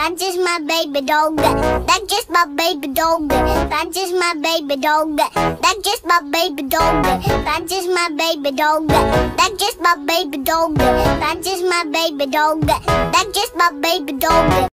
That's just my baby dog. That's just my baby dog. That's just my baby dog. That's just my baby dog. That's just my baby dog. That's just my baby dog. That's just my baby dog. That's just my baby dog.